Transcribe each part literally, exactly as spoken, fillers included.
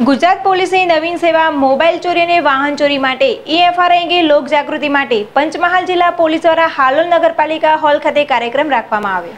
गुजरात પોલીસની નવીન સેવા મોબાઈલ ચોરી અને વાહન ચોરી માટે ઈ-એફઆઈઆર અંગે લોક જાગૃતિ માટે પંચમહાલ જિલ્લા પોલીસ દ્વારા હાલોલ નગરપાલિકા હોલ ખાતે કાર્યક્રમ રાખવામાં આવ્યો।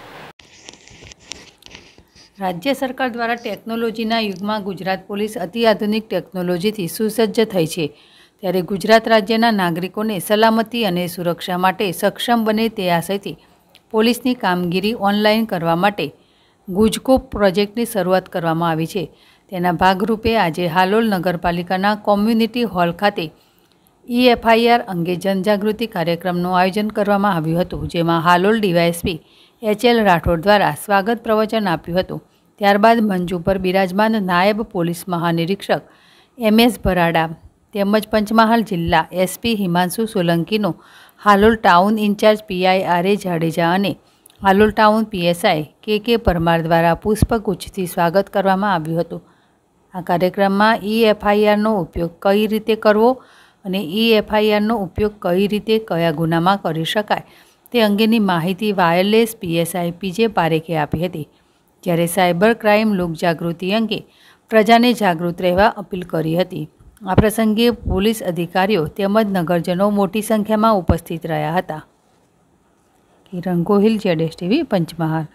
राज्य सरकार द्वारा टेक्नोलॉजीना युगमां गुजरात पोलीस अति आधुनिक टेक्नोलॉजीथी सुसज्ज थई छे, त्यारे गुजरात राज्यना नागरिकोने सलामती अने सुरक्षा माटे सक्षम बने ते आशयथी पोलीसनी कामगीरी ऑनलाइन करवा माटे गुजकोप प्रोजेक्टनी शरूआत करवामां आवी छे। तेना भागरूपे आजे हालोल नगरपालिकाना कम्युनिटी हॉल खाते ई-एफआईआर अंगे जनजागृति कार्यक्रमનું आयोजन करवामां આવ્યું હતું, જેમાં Halol DYSP H L Rathod द्वारा स्वागत प्रवचन आप्યું હતું। ત્યારબાદ મંચ ઉપર બિરાજમાન નાયબ પોલીસ મહાનિરીક્ષક एम एस ભરાડા તેમજ પંચમહાલ જિલ્લા एसपी હિમાંશુ સોલંકીનો Halol town incharge PI R A Jadeja અને હાલોલ ટાઉન પીએસઆઈ કે કે પરમાર દ્વારા પુષ્પગુચ્છથી સ્વાગત કરવામાં આવ્યું હતું। આ કાર્યક્રમમાં ઈ-એફઆઈઆરનો ઉપયોગ કઈ રીતે કરવો અને ઈ-એફઆઈઆરનો ઉપયોગ કઈ રીતે કયા ગુનામાં કરી શકાય તે અંગેની માહિતી વાયરલેસ પીએસઆઈ પીજે પારેખે આપી હતી, જ્યારે સાયબર ક્રાઇમ લોકજાગૃતિ અંગે પ્રજાને જાગૃત રહેવા અપીલ કરી હતી। આ પ્રસંગે પોલીસ અધિકારીઓ તેમજ નગરજનો મોટી સંખ્યામાં ઉપસ્થિત રહ્યા હતા। કિરણ ગોહિલ, જેડેશ ટીવી, પંચમહાલ।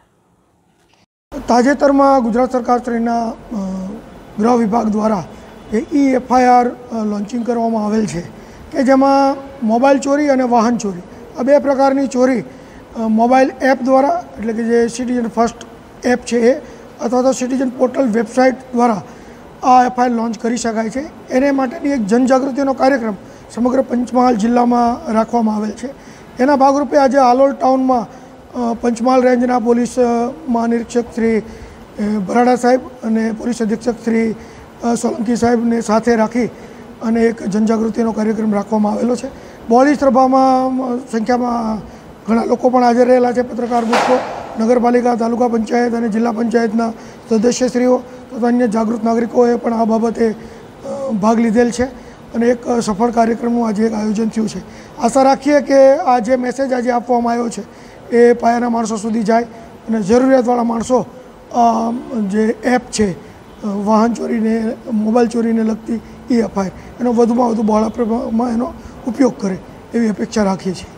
તાજેતરમાં ગુજરાત સરકાર શ્રીના ગૃહ વિભાગ દ્વારા ઈ-એફઆઈઆર લોન્ચિંગ કરવામાં આવેલ છે કે જેમાં મોબાઈલ ચોરી અને વાહન ચોરી આ બે પ્રકારની ચોરી મોબાઈલ એપ દ્વારા એટલે કે જે સિટીઝન ફર્સ્ટ એપ છે એ અથવા તો સિટીઝન પોર્ટલ વેબસાઇટ દ્વારા આ એફઆઈઆર લોન્ચ કરી શકાય છે। એને માટેની એક જનજાગૃતિનો કાર્યક્રમ સમગ્ર પંચમહાલ જિલ્લામાં રાખવામાં આવેલ છે। એના ભાગરૂપે આજે હાલોલ ટાઉનમાં પંચમહાલ રેન્જના પોલીસ મહાનિરીક્ષક શ્રી ભરાડા સાહેબ અને પોલીસ અધિક્ષક શ્રી સોલંકી સાહેબને સાથે રાખી અને એક જનજાગૃતિનો કાર્યક્રમ રાખવામાં આવેલો છે। બહોળી સભામાં સંખ્યામાં ઘણા લોકો પણ હાજર રહેલા છે। પત્રકાર મિત્રો, નગરપાલિકા, તાલુકા પંચાયત અને જિલ્લા પંચાયતના સદસ્યશ્રીઓ તથા અન્ય જાગૃત નાગરિકોએ પણ આ બાબતે ભાગ લીધેલ છે અને એક સફળ કાર્યક્રમનું આજે એક આયોજન થયું છે। આશા રાખીએ કે આ જે મેસેજ આજે આપવામાં આવ્યો છે એ પાયાના માણસો સુધી જાય અને જરૂરિયાતવાળા માણસો જે એપ છે વાહન ચોરીને મોબાઈલ ચોરીને લગતી ઈ-એફઆઈઆર એનો વધુમાં વધુ બહોળા પ્રમાણમાં એનો ઉપયોગ કરે એવી અપેક્ષા રાખીએ છીએ।